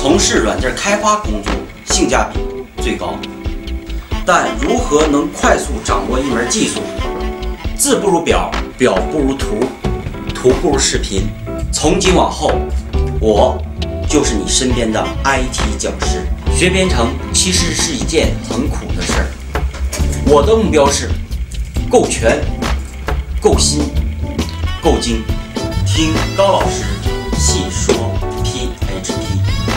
从事软件开发工作性价比最高。但如何能快速掌握一门技术？字不如表，表不如图，图不如视频。从今往后，我就是你身边的 IT 讲师。学编程其实是一件很苦的事儿。我的目标是够全、够新、够精。听高老师细说 PHP。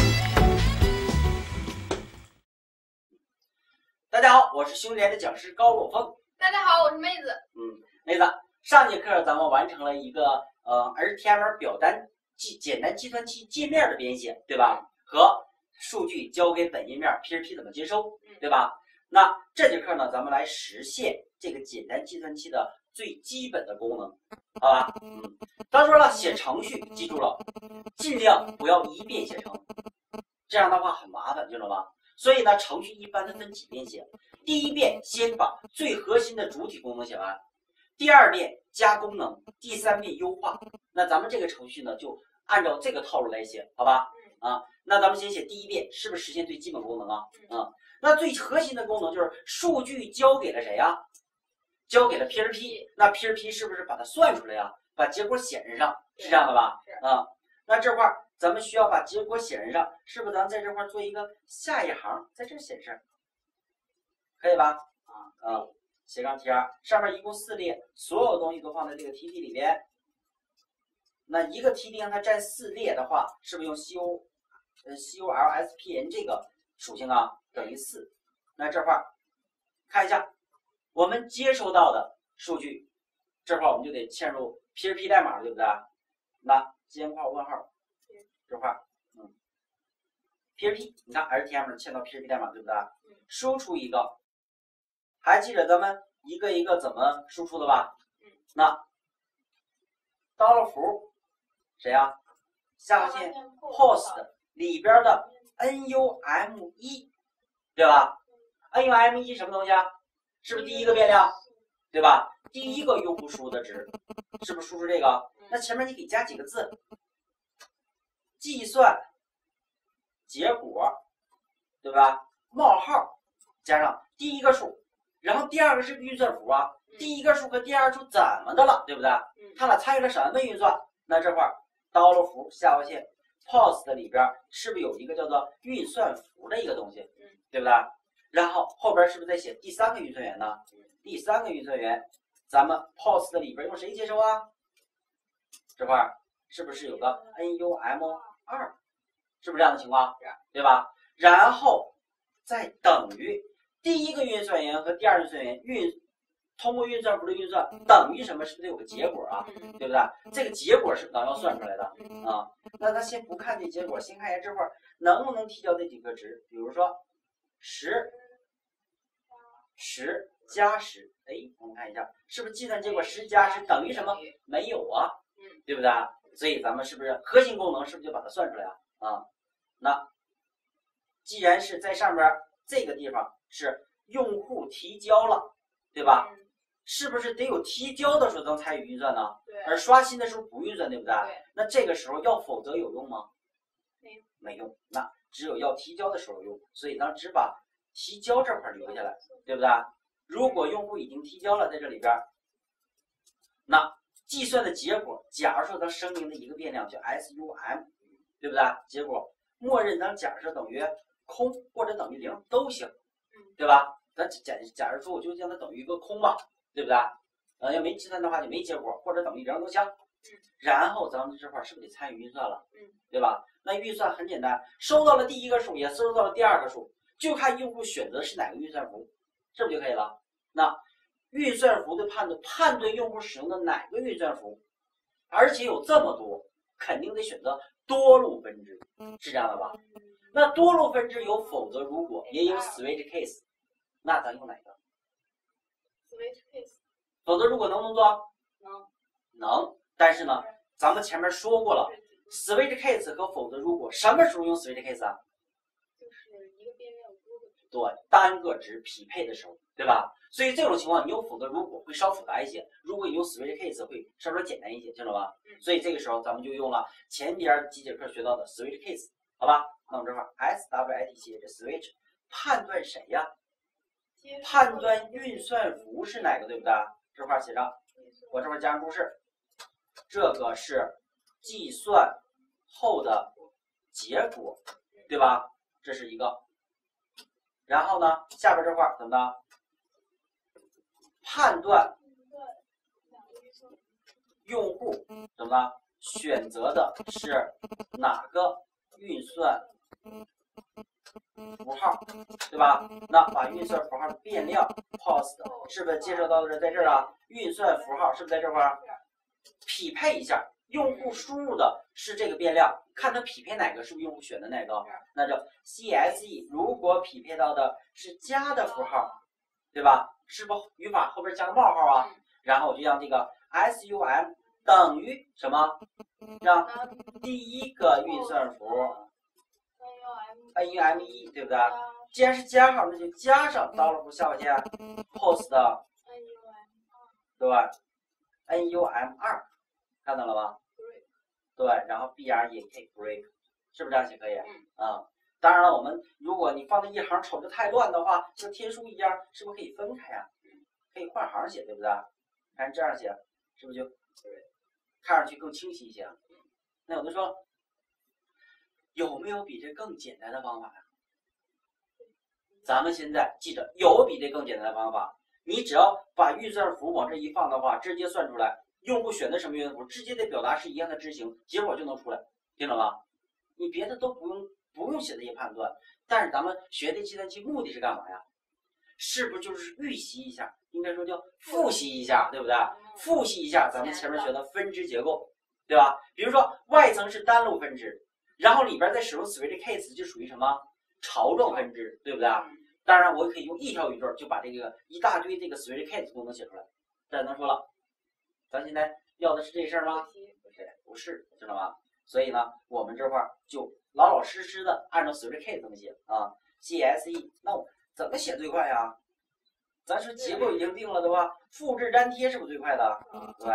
大家好，我是兄弟连的讲师高若峰。 大家好，我是妹子。 妹子，上节课咱们完成了一个HTML 表单简单计算器界面的编写，对吧？和数据交给本页面 PHP 怎么接收，对吧？那这节课呢，咱们来实现这个简单计算器的最基本的功能，好吧？当说了写程序，记住了，尽量不要一遍写成，这样的话很麻烦，知道吗？所以呢，程序一般的分几遍写。第一遍先把最核心的主体功能写完，第二遍加功能，第三遍优化。那咱们这个程序呢，就按照这个套路来写，好吧？那咱们先写第一遍，是不是实现最基本功能啊？那最核心的功能就是数据交给了谁呀？交给了 PHP。那 PHP 是不是把它算出来呀？把结果显示上，是这样的吧？那这块儿咱们需要把结果显示上，是不是咱在这块儿做一个下一行，在这显示，可以吧？斜杠 TR 上面一共4列，所有东西都放在这个 TD 里边。那一个 TD 让它占4列的话，是不是用 COLSPN 这个属性啊？等于4。那这块儿看一下，我们接收到的数据，这块儿我们就得嵌入 PHP 代码，对不对？那尖括问号这块儿，PHP 你看 HTML 嵌到 PHP 代码，对不对？输出一个，还记得咱们一个一个怎么输出的吧？那到了符谁呀？下划线 post 里边的 NUM1，对吧？NUM1什么东西啊？是不是第一个变量，对吧？第一个用户输入的值，是不是输出这个？那前面你给加几个字？计算结果，对吧？冒号加上第一个数，然后第二个是个运算符啊。第一个数和第二个数怎么的了，对不对？它俩参与了什么运算？那这块儿刀了符下划线 post 里边是不是有一个叫做运算符的一个东西，对不对？然后后边是不是在写第三个运算源呢？第三个运算源，咱们 post 里边用谁接收啊？这块是不是有个 NUM2？是不是这样的情况？对吧？然后再等于第一个运算源和第二运算源通过运算符的运算等于什么？是不是得有个结果啊？对不对？这个结果是咱要算出来的啊。那咱先不看这结果，先看一下这块能不能提交这几个值，比如说10加10，我们看一下，是不是计算结果10加10等于什么？没有啊，对不对？所以咱们是不是核心功能是不是就把它算出来啊？那既然是在上边这个地方是用户提交了，对吧？是不是得有提交的时候能参与运算呢？而刷新的时候不运算，对不对？那这个时候要否则有用吗？没用。那只有要提交的时候用，所以咱只把提交这块留下来，对不对？如果用户已经提交了，在这里边，那计算的结果，假如说咱声明的一个变量叫 SUM， 对不对？结果默认咱假设等于空或者等于0都行，对吧？咱假如说我就将它等于一个空吧，对不对？要没计算的话就没结果，或者等于0都行。然后咱们这块是不是得参与运算了？对吧？那运算很简单，收到了第一个数，也收到了第二个数，就看用户选择是哪个运算符，是不是就可以了？那运算符的判断用户使用的哪个运算符，而且有这么多，肯定得选择多路分支，是这样的吧？那多路分支有否则如果，也有 switch case， 那咱用哪个 ？switch case。 否则如果能不能做？能。但是呢，咱们前面说过了 ，switch case 和否则如果什么时候用 switch case 啊？ 就是一个变量有多个值。 对，单个值匹配的时候，对吧？所以这种情况你用否则如果会稍复杂一些，如果你用 switch case 会稍微简单一些，听懂吧？所以这个时候咱们就用了前边几节课学到的 switch case 好吧？那我们这块 switch 这 switch 判断谁呀？判断运算符是哪个，对不对？这块写上，我这块加上注释，这个是计算后的结果，对吧？这是一个。然后呢，下边这块怎么的？判断用户怎么的选择的是哪个运算符号，对吧？那把运算符号的变量 post 是不是介绍到的是在这儿啊？运算符号是不是在这块儿？匹配一下，用户输入的是这个变量，看它匹配哪个，是不是用户选的哪个？那就 CSE 如果匹配到的是加的符号，对吧？是不是语法后边加个冒号啊？然后我就让这个 SUM 等于什么？让第一个运算符 NUM1， 对不对？既然是加号，那就加上$符下划线 post 对 NUM2， 看到了吗？对，然后 BREAK break， 是不是这样写可以？当然了，我们如果你放在一行瞅着太乱的话，像天书一样，是不是可以分开呀？可以换行写，对不对？看这样写，是不是就看上去更清晰一些？那有的说，有没有比这更简单的方法呀？咱们现在记着，有比这更简单的方法。你只要把运算符往这一放的话，直接算出来，用户选的什么运算符，直接的表达是一样的执行，结果就能出来，听懂吗？你别的都不用写这些判断，但是咱们学这计算机目的是干嘛呀？是不是就是预习一下？应该说叫复习一下，对不对？复习一下咱们前面学的分支结构，对吧？比如说外层是单路分支，然后里边再使用 switch case 就属于什么潮状分支，对不对？当然我可以用一条语句就把这个一大堆这个 switch case 功能写出来。但能说了，咱现在要的是这事儿吗？不是，知道吗？所以呢，我们这块就老老实实的按照 switch case 这么写啊。CSE 那我怎么写最快呀？咱说结构已经定了的话，复制粘贴是不是最快的？对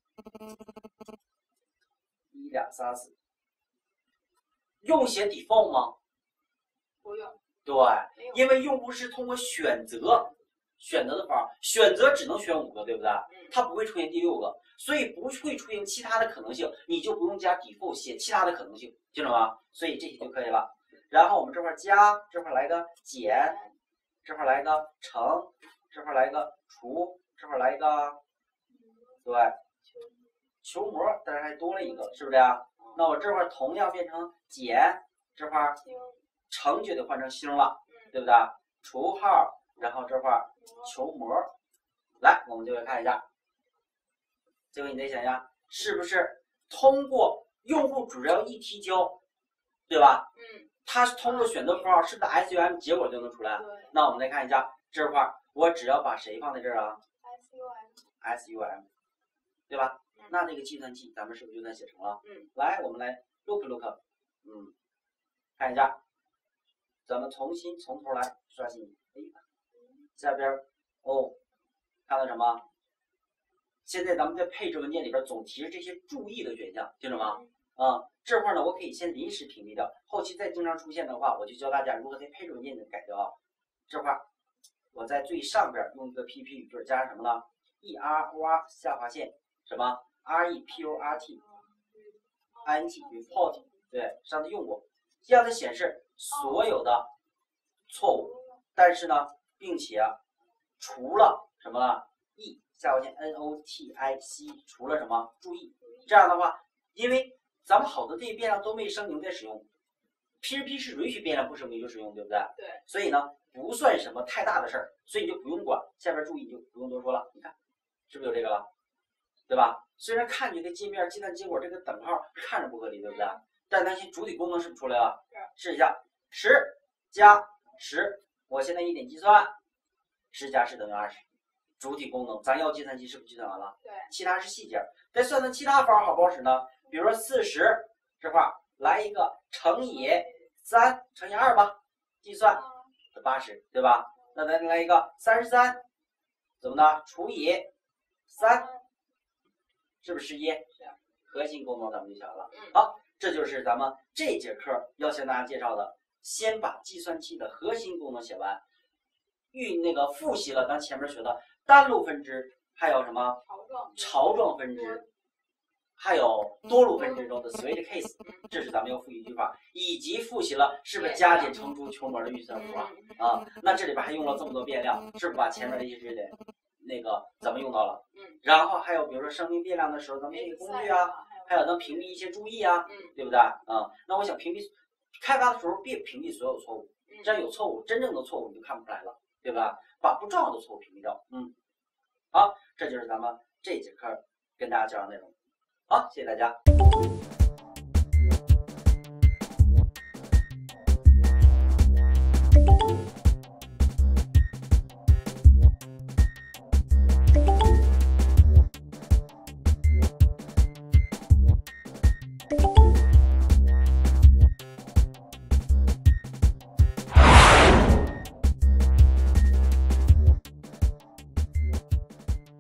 ，1、2、3、4，用写 default 吗？ 不用。 对，因为用户是通过选择的法，选择只能选5个，对不对？它不会出现第6个，所以不会出现其他的可能性，你就不用加 default 写其他的可能性，记住吗？所以这些就可以了。然后我们这块加，这块来个减，这块来个乘，这块来个除，这块来个对求模，但是还多了一个，是不是呀？那我这块同样变成减，这块乘就得换成星了，对不对？除号，然后这块求模，来，我们就来看一下，这个你得想一下，是不是通过用户只要一提交，对吧？它是通过选择符号，是不是 SUM 结果就能出来？那我们来看一下这块，我只要把谁放在这儿啊 ？SUM， 对吧？那这个计算器咱们是不是就能写成了？来，我们来 look，看一下，咱们从头来刷新。下边看到什么？现在咱们在配置文件里边总提示这些注意的选项，听着吗？这块呢，我可以先临时屏蔽掉，后期再经常出现的话，我就教大家如何在配置文件里改掉。这块我在最上边用一个 PP 语句加上什么呢 ？ER 下划线什么 REPORT INT report， 对，上次用过，这样的显示所有的错误，但是呢，并且除了什么呢 ？E 下划线 NOTIC 除了什么？注意，这样的话，因为咱们好多这些变量都没声明在使用 ，PHP 是允许变量不声明就使用，对不对？ 对。 所以呢，不算什么太大的事儿，所以就不用管。下边注意就不用多说了，你看，是不是有这个了？对吧？虽然看你的界面计算结果这个等号看着不合理，对不对？但它些主体功能是不是出来了？试一下，10加10，我现在一点计算，10加10等于20。主体功能，咱要计算机是不是计算完了？ 对。 其他是细节。再算算其他方好不好使呢？比如说40这块来一个乘以3乘以2吧，计算是80，对吧？那咱来一个33，怎么呢？除以3，是不是11？核心功能咱们就想了。好， 这就是咱们这节课要向大家介绍的，先把计算器的核心功能写完，复习了咱前面学的单路分支，还有什么槽状分支，还有多路分支中的 switch case， 这是咱们要复习句法，以及复习了是不是加减乘除求模的预算符啊？那这里边还用了这么多变量，是不是把前面的一些知识点咱们用到了？然后还有比如说生命变量的时候，咱们这个工具啊，还有能屏蔽一些注意啊，对不对？那我想开发的时候别屏蔽所有错误，这样有错误，真正的错误你就看不出来了，对吧？把不重要的错误屏蔽掉。好，这就是咱们这节课跟大家介绍的内容。好，谢谢大家。